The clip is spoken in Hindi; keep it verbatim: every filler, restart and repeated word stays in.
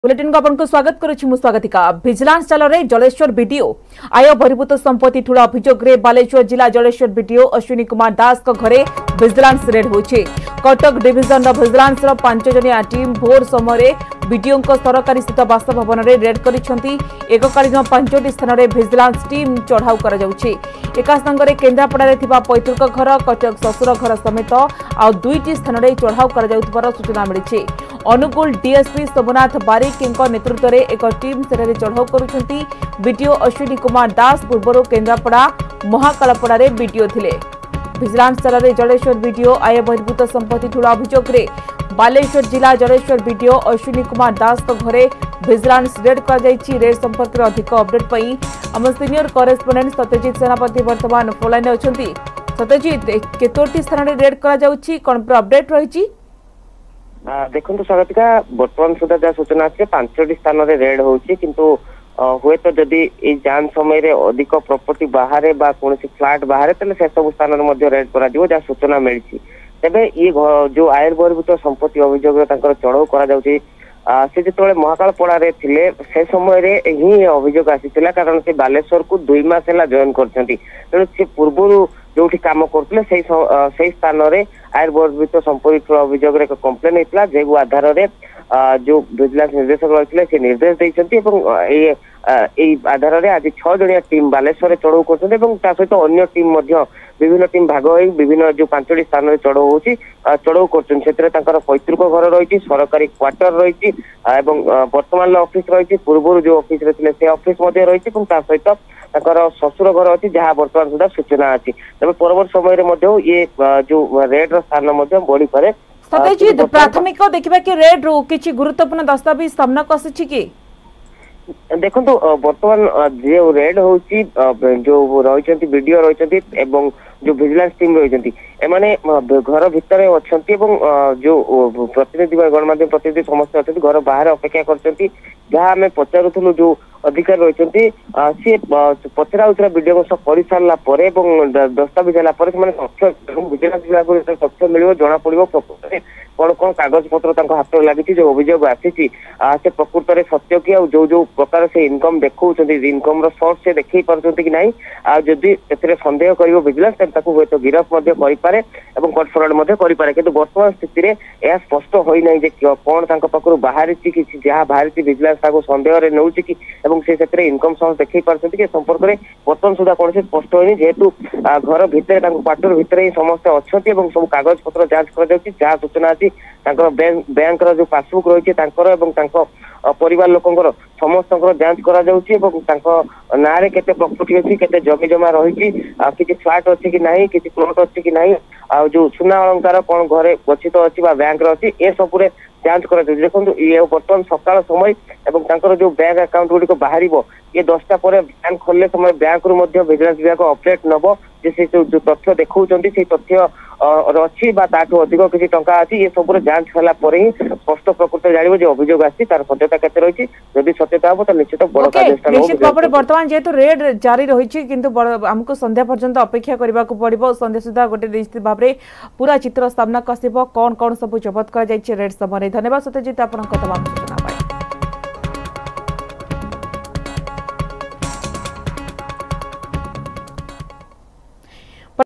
बुलेटिन को आपको स्वागत करुछि मु स्वागतिका विजिलेंस चाल रे जलेश्वर बीडीओ आय बहिर्भूत संपत्ति ठुला अभियोग रे बालेश्वर जिला जलेश्वर बीडीओ अश्विनी कुमार दास को घरे विजिलेंस रेड होछि। कटक डिविजन रो विजिलेंस रो पांच जनिया टीम भोर समय बीडीओ को सरकारी स्थित बासभवन रे रेड करिसेंती। एककालीन पांचटी स्थान रे विजिलेंस टीम चढ़ाऊ करा जाउछि। एका संगरे केन्द्रापड़ा रे थिबा पैतृक घर कटक ससुर घर समेत आ दुईटी स्थान रे चढ़ाऊ करा जाउथबार सूचना मिलिछि। अनुगुल डीएसपी सोमनाथ बारिक नेतृत्व में एक टीम सेठारे चढ़ाऊ करुछंती। बीडीओ अश्विनी कुमार दास पूर्व केन्द्रापड़ा महाकालपड़ा रे बीडीओ थिले। विजिलेंस चाल रे जलेश्वर बीडीओ आय बहिर्भूत संपत्ति ठुला अभियोग रे बालेश्वर जिला जलेश्वर बीडीओ अश्विनी कुमार दास को घरे विजिलेंस रेड कर जायछि। रेड संपर्क में अधिक अपडेट पई हम सीनियर करेस्पोंडेंट सत्यजित सेनापति वर्तमान फोन लाइन अछंती। सत्यजित, केतोटी स्थान रे रेड करा जाउछि, कोन पर अपडेट रहिछि? देखो स्वागतिका बर्तमान सुधा जहाँ सूचना अच्छे पांचटी स्थान रे रेड होची, किंतु हुए तो जदि जान समय रे अधिक प्रॉपर्टी बाहर बा कौन फ्लैट बाहर तेल से सब स्थान में रेड करा जहाँ सूचना मिली। तेबे ये जो आय बहिर्भूत संपत्ति अभियोग चढ़ाऊ करा से जो महाकालपड़ा रे थिले से समय ही अभियोग आसीथिला, कारण से बालेश्वर को दुई मास है जॉइन करछंती। तेणु से पूर्व जो काम करते से स्थान में आय बहिर्भूत संपत्ति अभियोग एक कम्प्लेन होता जो आधार में जो विजिलेंस निर्देशक रही से निर्देश देते आधार में आज छह जनिया टीम बालेश्वर चढ़ाऊ कर सहित अन्य टीम विभिन्न टीम भाग हो विभिन्न जो पांचटी स्थान में चढ़ाऊ होची चढ़ाऊ कर पैतृक घर रही सरकारी क्वार्टर रही वर्तमान ऑफिस रही पूर्व जो ऑफिस रे से ऑफिस रही सहित ससुर घर अच्छी जहाँ बर्तमान सुधा सूचना अच्छी। तब परवर्त समय ये जो रेड स्थान बढ़ी पारे। सत्यजित, प्राथमिक देखा कि रेड रू किसी गुरुत्वपूर्ण दस्तावेज सामना आसी कि देखो बर्तमान जो रेड होची जो रही वीडियो रही जो विजिलेंस टीम रही एमाने घर भितर अच्छा जो प्रतिनिधि गणमाध्यम प्रतिनिधि समस्त अच्छा घर बाहर अपेक्षा कर जहाँ आम पचारूलु जो अधिकारी रही सी पचरा उचरा वीडियो कर सारा दस्तावेज है तथ्य विजिलेंस विभाग तथ्य मिल जना पड़ो प्रकृत कौन कौन कागज पत्र हाथ में लगी जो अभियोग आसी से प्रकृत में सत्य कि जो जो प्रकार से इनकम देखा इनकम सोर्स से देखी पार्टी कि नहीं जदि सन्देह कर विजिलेंस हुए तो गिरफ करे कोर्ट फरवर्ड करे किंतु वर्तमान स्थिति में यह स्पष्ट होना कौन पाखु बाहरी जहाँ बाहरी विजिलेंस सन्देह नौ कि से इनकम सोर्स देखी पार्टी संपर्क में बर्तमान सुधा कौन स्पष्ट होनी जेहेतु घर भितर क्वार्टर भितर ही समस्त अच्छा सब कागज पत्र जांच कर जहाँ सूचना अच्छी बैंक जो पासबुक रही परिवार लोकंर समस्त जांच करा ना रे केते प्रॉपर्टी अच्छी केते जमी जमा रही किसी फ्लैट अच्छी कि नहीं किसी प्लॉट अच्छी कि नहीं आ जो सुना अलंकार कौन घरे गच्छित अच्छी बैंक अच्छी ए सब जांच कर देखो ये बर्तमान सकाल समय एवं जो बैंक अकाउंट गुड़िक बाहर ये दसटा पर बैंक खोलने समय बैंक रु विजिलेंस विभाग अपडेट नब जे जो तथ्य देखा से तथ्य अच्छी अधिक किसी टंका अच्छी ये सब जांच कला ही स्पष्ट प्रकृत जान जो अभियोग आसी तार सत्यता केते रही जदि सत्यता हम तो निश्चित बड़ कार्यानुष्ठान बर्तमान जेहेतु रेड जारी रही किंतु आमको संध्या पर्यंत अपेक्षा करने को पड़ो संध्या सुधा गोटे निश्चित भाव में पूरा चित्र सामना आसब कौन कौन सब जबत कर रेड समय। धन्यवाद सत्यजित आपन तमाम।